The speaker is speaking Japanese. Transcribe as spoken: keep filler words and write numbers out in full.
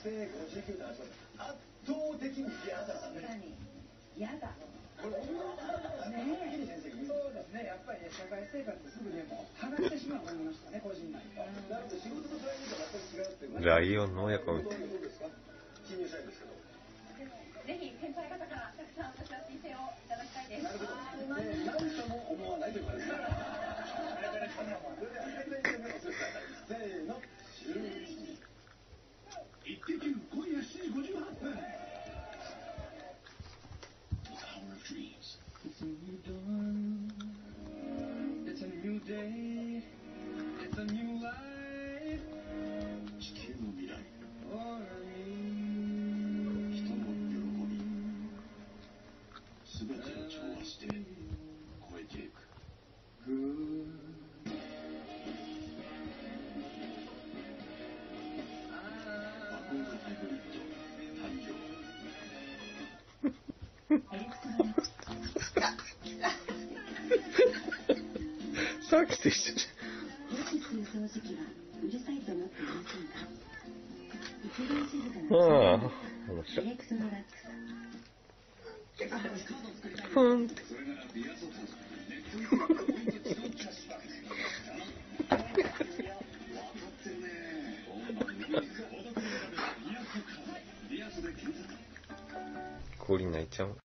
性ごじゅうきゅうてんはちパーセント。圧倒的に嫌だね。 嫌だ。 これ女の子だからね。 そうですね。やっぱり社会生活すぐでも剥がしてしまうものましたね、個人内で。 なので仕事とプライベートが全く違うっていう。 ライオンの親子。 どうですか？新入社員ですけど。 ぜひ先輩方からたくさん私は申請をいただきたいです。 なるほど。何とも思わないということですね。それではせーの、終了。イッテ Q 今夜しちじごじゅうはっぷん。It's a new dawn, it's a new day, it's a new life. 地球の未来、人の喜び、すべてを調和して超えていく。バコンズハイブリッド誕生。 さっきと一緒じゃん。ああ、面白い。ふーんって。氷泣いちゃう。